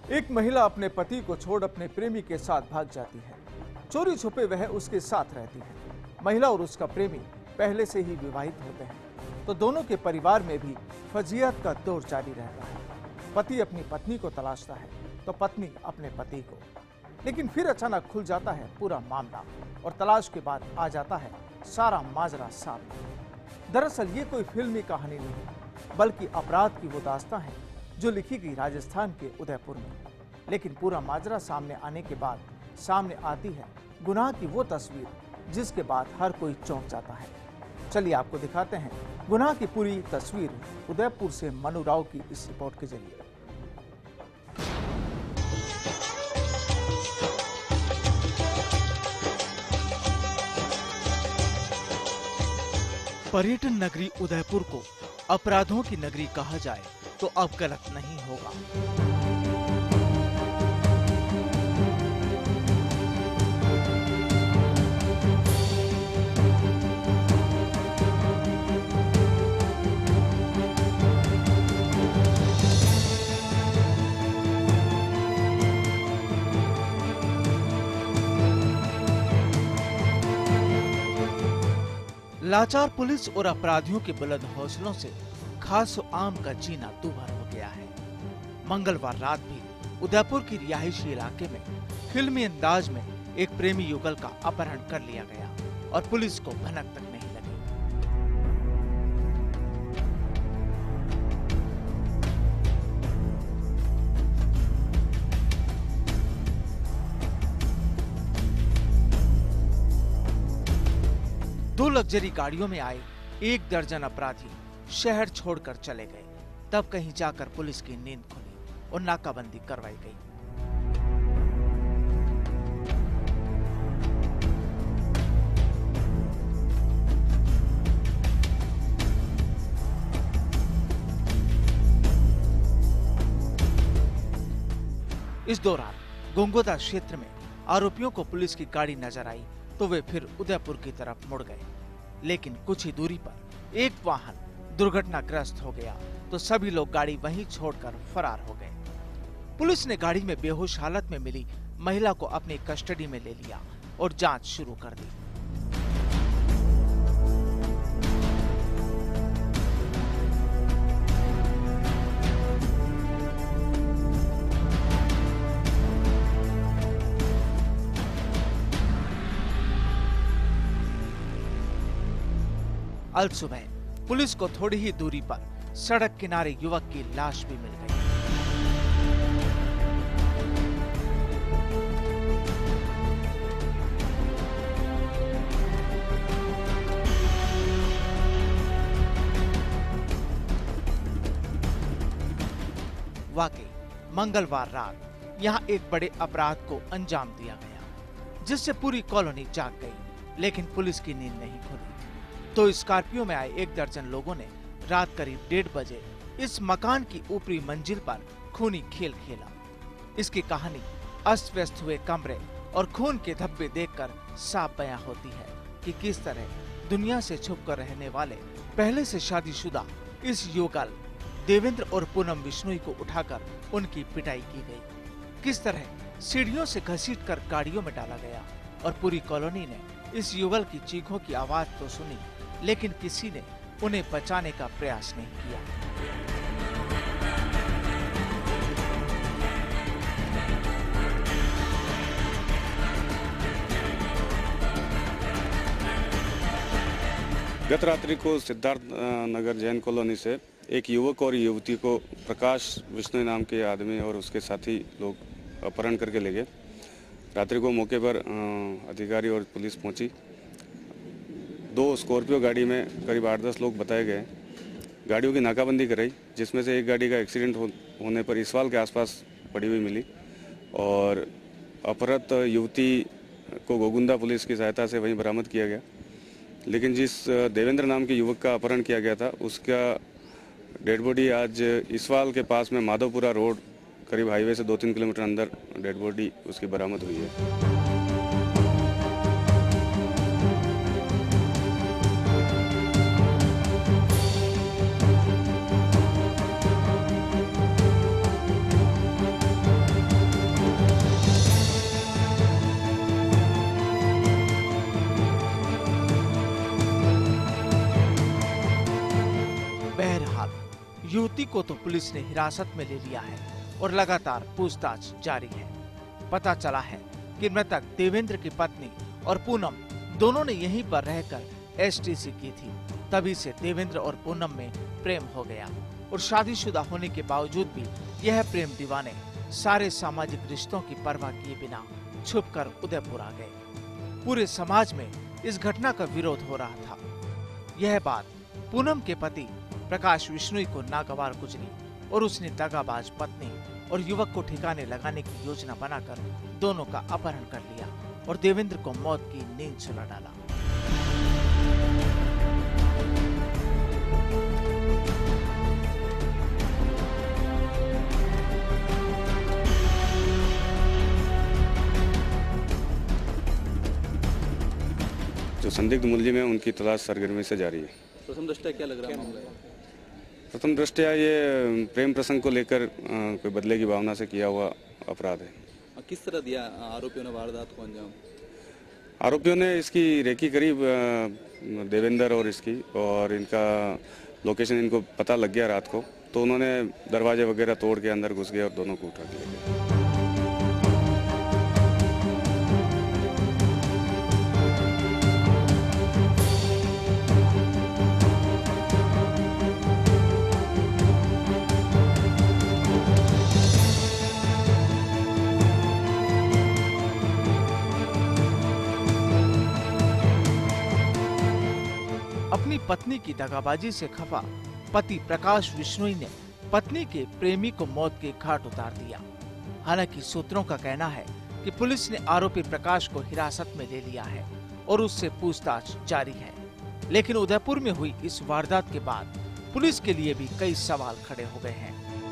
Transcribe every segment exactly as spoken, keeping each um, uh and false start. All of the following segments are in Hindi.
एक महिला अपने पति को छोड़ अपने प्रेमी के साथ भाग जाती है। चोरी छुपे वह उसके साथ रहती है। महिला और उसका प्रेमी पहले से ही विवाहित होते हैं, तो दोनों के परिवार में भी फजीयत का दौर जारी रहता है। पति अपनी पत्नी को तलाशता है तो पत्नी अपने पति को, लेकिन फिर अचानक खुल जाता है पूरा मामला और तलाश के बाद आ जाता है सारा माजरा सामने। दरअसल ये कोई फिल्मी कहानी नहीं, बल्कि अपराध की वो दास्तां है जो लिखी गई राजस्थान के उदयपुर में। लेकिन पूरा माजरा सामने आने के बाद सामने आती है गुनाह की वो तस्वीर जिसके बाद हर कोई चौंक जाता है। चलिए आपको दिखाते हैं गुनाह की पूरी तस्वीर उदयपुर से मनु राव की इस रिपोर्ट के जरिए। पर्यटन नगरी उदयपुर को अपराधों की नगरी कहा जाए तो अब गलत नहीं होगा। लाचार पुलिस और अपराधियों के बुलंद हौसलों से खास आम का जीना दूभर हो गया है। मंगलवार रात भी उदयपुर की रिहायशी इलाके में फिल्मी अंदाज में एक प्रेमी युगल का अपहरण कर लिया गया और पुलिस को भनक तक नहीं लगी। दो लग्जरी गाड़ियों में आए एक दर्जन अपराधी शहर छोड़कर चले गए। तब कहीं जाकर पुलिस की नींद खुली और नाकाबंदी करवाई गई। इस दौरान गोंगोदा क्षेत्र में आरोपियों को पुलिस की गाड़ी नजर आई तो वे फिर उदयपुर की तरफ मुड़ गए। लेकिन कुछ ही दूरी पर एक वाहन दुर्घटनाग्रस्त हो गया तो सभी लोग गाड़ी वहीं छोड़कर फरार हो गए। पुलिस ने गाड़ी में बेहोश हालत में मिली महिला को अपनी कस्टडी में ले लिया और जांच शुरू कर दी। अल सुबह पुलिस को थोड़ी ही दूरी पर सड़क किनारे युवक की लाश भी मिल गई। वाकई मंगलवार रात यहां एक बड़े अपराध को अंजाम दिया गया जिससे पूरी कॉलोनी जाग गई। लेकिन पुलिस की नींद नहीं खुली तो स्कॉर्पियो में आए एक दर्जन लोगों ने रात करीब डेढ़ बजे इस मकान की ऊपरी मंजिल पर खूनी खेल खेला। इसकी कहानी अस्त व्यस्त हुए कमरे और खून के धब्बे देखकर साफ बयां होती है कि किस तरह दुनिया से छुपकर रहने वाले पहले से शादीशुदा इस युगल देवेंद्र और पूनम बिश्नोई को उठाकर उनकी पिटाई की गई। किस तरह सीढ़ियों से घसीटकर गाड़ियों में डाला गया और पूरी कॉलोनी ने इस युगल की चीखों की आवाज तो सुनी, लेकिन किसी ने उन्हें बचाने का प्रयास नहीं किया। गत रात्रि को सिद्धार्थ नगर जैन कॉलोनी से एक युवक और युवती को प्रकाश विष्णु नाम के आदमी और उसके साथी लोग अपहरण करके ले गए। रात्रि को मौके पर अधिकारी और पुलिस पहुंची। दो स्कॉर्पियो गाड़ी में करीब आठ दस लोग बताए गए। गाड़ियों की नाकाबंदी कराई, जिसमें से एक गाड़ी का एक्सीडेंट हो, होने पर इसवाल के आसपास पड़ी हुई मिली और अपहृत युवती को गोगुंदा पुलिस की सहायता से वहीं बरामद किया गया। लेकिन जिस देवेंद्र नाम के युवक का अपहरण किया गया था उसका डेड बॉडी आज इसवाल के पास में माधवपुरा रोड करीब हाईवे से दो तीन किलोमीटर अंदर डेड बॉडी उसकी बरामद हुई है। युवती को तो पुलिस ने हिरासत में ले लिया है और लगातार पूछताछ जारी है। पता चला है कि मृतक देवेंद्र की पत्नी और पूनम दोनों ने यहीं पर रहकर एसटीसी की थी। तभी से देवेंद्र और पूनम में प्रेम हो गया और शादीशुदा होने के बावजूद भी यह प्रेम दीवाने सारे सामाजिक रिश्तों की परवाह किए बिना छुपकर उदयपुर आ गए। पूरे समाज में इस घटना का विरोध हो रहा था। यह बात पूनम के पति प्रकाश विश्नोई को नागवार गुजरी और उसने दगाबाज पत्नी और युवक को ठिकाने लगाने की योजना बनाकर दोनों का अपहरण कर लिया और देवेंद्र को मौत की नींद सुला डाला। जो संदिग्ध मुलजिम है उनकी तलाश सरगर्मी से जारी है। प्रथम दृष्टया क्या लग रहा है मामला? प्रथम दृष्टया ये प्रेम प्रसंग को लेकर अ, कोई बदले की भावना से किया हुआ अपराध है। किस तरह दिया आरोपियों ने वारदात को अंजाम? आरोपियों ने इसकी रेकी करीब अ, देवेंद्र और इसकी और इनका लोकेशन इनको पता लग गया रात को, तो उन्होंने दरवाजे वगैरह तोड़ के अंदर घुस गए और दोनों को उठा के ले गए। अपनी पत्नी की दगाबाजी से खफा पति प्रकाश विश्नोई ने पत्नी के प्रेमी को मौत के घाट उतार दिया। हालांकि सूत्रों का कहना है कि पुलिस ने आरोपी प्रकाश को हिरासत में ले लिया है और उससे पूछताछ जारी है। लेकिन उदयपुर में हुई इस वारदात के बाद पुलिस के लिए भी कई सवाल खड़े हो गए हैं।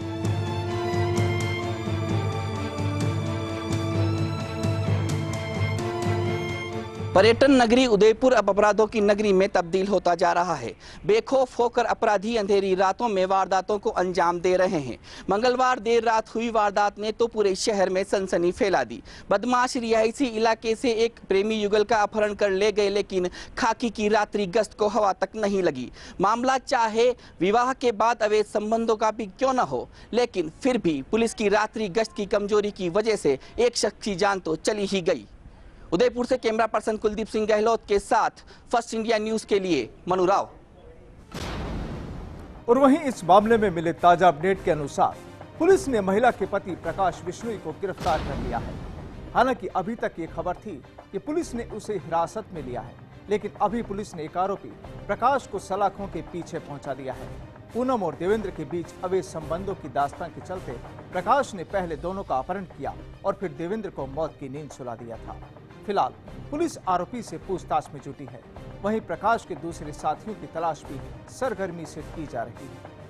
पर्यटन नगरी उदयपुर अब अपराधों की नगरी में तब्दील होता जा रहा है। बेखौफ होकर अपराधी अंधेरी रातों में वारदातों को अंजाम दे रहे हैं। मंगलवार देर रात हुई वारदात ने तो पूरे शहर में सनसनी फैला दी। बदमाश रिहायशी इलाके से एक प्रेमी युगल का अपहरण कर ले गए, लेकिन खाकी की रात्रि गश्त को हवा तक नहीं लगी। मामला चाहे विवाह के बाद अवैध संबंधों का भी क्यों न हो, लेकिन फिर भी पुलिस की रात्रि गश्त की कमजोरी की वजह से एक शख्स की जान तो चली ही गई। उदयपुर से कैमरा पर्सन कुलदीप सिंह गहलोत के साथ फर्स्ट इंडिया न्यूज के लिए मनु राव। और वहीं इस मामले में मिले ताजा अपडेट के अनुसार पुलिस ने महिला के पति प्रकाश विश्नोई को गिरफ्तार कर लिया है। हालांकि अभी तक ये खबर थी कि पुलिस ने उसे हिरासत में लिया है, लेकिन अभी पुलिस ने एक आरोपी प्रकाश को सलाखों के पीछे पहुंचा दिया है। पूनम और देवेंद्र के बीच अवैध संबंधों की दास्तां के चलते प्रकाश ने पहले दोनों का अपहरण किया और फिर देवेंद्र को मौत की नींद सुला दिया था। फिलहाल पुलिस आरोपी से पूछताछ में जुटी है। वहीं प्रकाश के दूसरे साथियों की तलाश भी सरगर्मी से की जा रही है।